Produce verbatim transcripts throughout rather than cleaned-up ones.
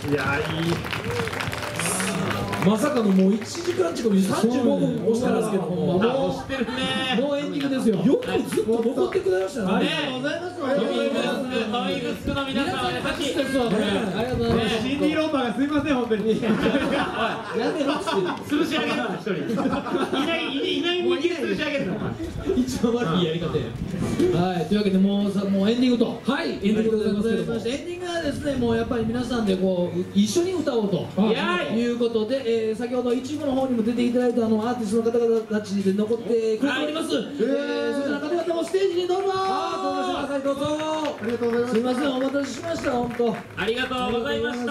いやー、いい。 まさかのもういちじかん近くさんじゅうごふん押したんですけども、もう押してるね。 もうエンディングですよ。よくずっと残ってくれましたね。 ありがとうございます。トミーグスク、トミーグスクの皆さん、優しいですわね。 ありがとうございます。 シンディ・ローパーがすいません、本当に。 やめろって潰し上げるな、一人。いない、いない人間潰し上げるな。 一番悪いやり方や。はい、というわけでもうさ、もうエンディングと、はい、エンディングでございますけども、エンディングはですね、もうやっぱり皆さんでこう一緒に歌おうということで、えー、先ほど一部の方にも出ていただいたあのアーティストの方々たちで残ってくれております。えー、そちらの方々もステージにどうぞ。あー、どうぞ、どうぞ。ありがとうございます。すみません、お待たせしました、本当。 ありがとうございました。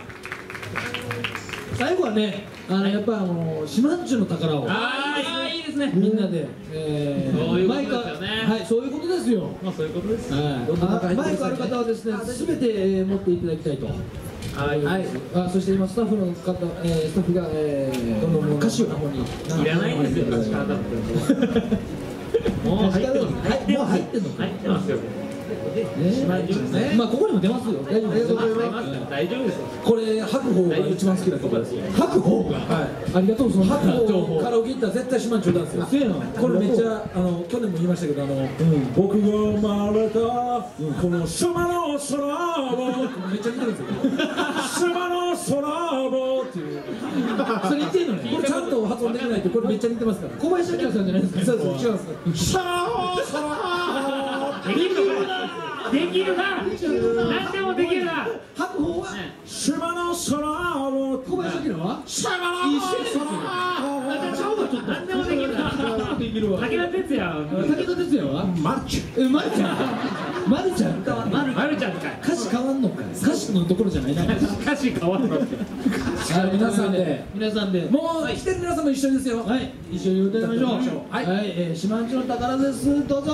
最後はね、あのやっぱあの島んちゅの宝を。 ああ、いいですね。 みんなで、えー、 そういうことですよね。 はい、そういうことですよ。 まあ、そういうことです。 はい、マイクある方はですね、すべて、えー、持っていただきたいと。はい、はい、あ、そして今スタッフの方、えー、スタッフが、えー、どんどん歌詞の方に。 いらないんですよ、歌詞からだって。もう入ってます。 はい、もう入ってんの。 入ってますよ。 まあここにも出ますよ。大丈夫です。 大丈夫です。 これ白鵬が一番好きだと思います。白鵬が。はい。ありがとうその白鵬カラオケ行ったら絶対島んちゅうなんですよ。これめっちゃあの去年も言いましたけど、あの僕が生まれたこの島の空をめっちゃ似てるんですよ。島の空をっていう。それ言ってんのね。これちゃんと発音できないとこれめっちゃ似てますから。小林明さんじゃないですか。そうです。違うんです。島の空。 できるな。できるな。何でもできるな。 白鵬は島の空を。小林明は島の空。ちゃうわちょっと。 何でもできるな。 できるわ。 武田鉄矢。 武田鉄矢はマルちゃん。え、マルちゃん。マルちゃん。 マルちゃんかい。 歌詞変わんのかい。歌詞のところじゃないな。 歌詞変わんのって。 皆さんで皆さんでもう来てる皆さんも一緒ですよ。はい、一緒に歌いましょう。はい、島んちゅの宝です。どうぞ。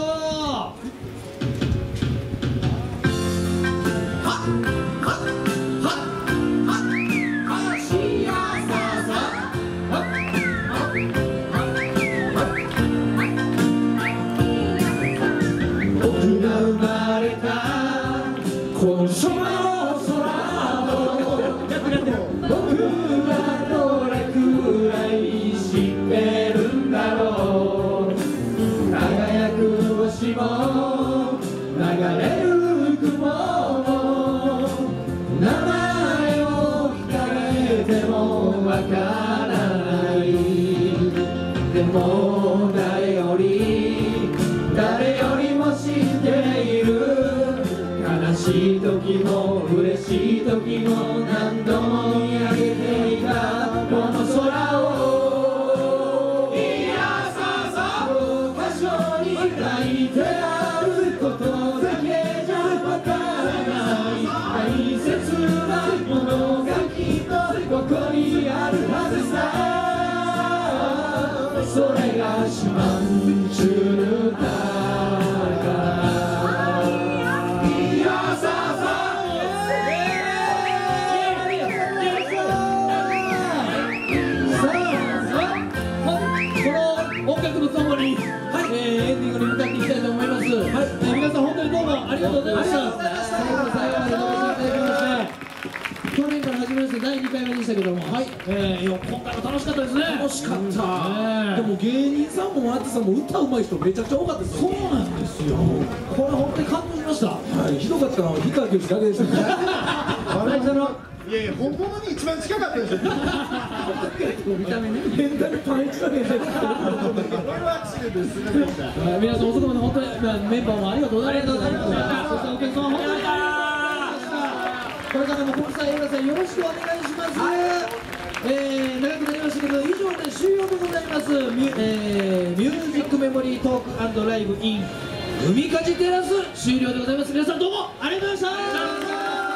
僕が生まれたこの島の空を僕はどれくらい知ってるんだろう。輝く星も流れる雲も名前を聞かれてもわからない。でも誰より誰よりも知っている。悲しい時も嬉しい時も何度も見上げていたこの空を。いやささ箇所に書いてあることだけじゃわからない大切なものがきっとここにあるはずさ。それが島んちゅの宝。エンディングに向かっていきたいと思います。はい、えー、皆さん本当にどうもありがとうございました。最後の最後までご覧いただきまして、去年から始めましてだいにかいめでしたけども、はい、えー、今回も楽しかったですね。楽しかった。えー、でも芸人さんもアーティストさんも歌うまい人めちゃくちゃ多かったです。そうなんですよ。これ本当に感動しました。はい、ひどかったのは氷川きよしだけでしたね。笑いの。 いやいや、本物に一番近かったですよ。 見た目ね、メンタルパンチだけで。これはアクシデントですね。 皆さん遅くまで本当にメンバーもありがとうございました。そしてお客様本当にありがとうございました。これからも国際映画祭よろしくお願いします。えー、長くなりましたけど以上で終了でございます。ミュ、えー、ミュージックメモリートーク&ライブ in 海かじテラス終了でございます。皆さんどうもありがとうございました。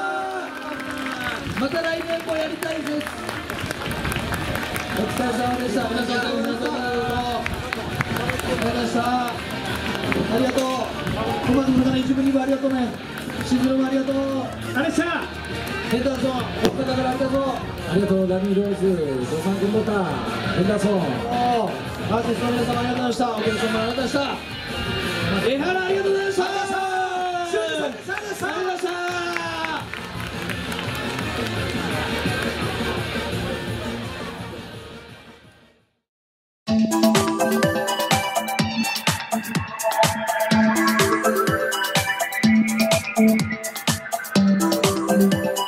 また来年もやりたいです。お疲れ様でした。皆さんどうも皆さんどうもお疲れ様でした。ありがとう。コマンの中に自分にもありがとうね。しずるもありがとう。あれした。ヘンダーソン、お二方からありがとう。ありがとう。ダミーローズ、ドサンコンボタン、ヘンダーソン。アーティストの皆様ありがとうございました。お客様ありがとうございました。江原ありがとうございました。ありがとうございました。 ます。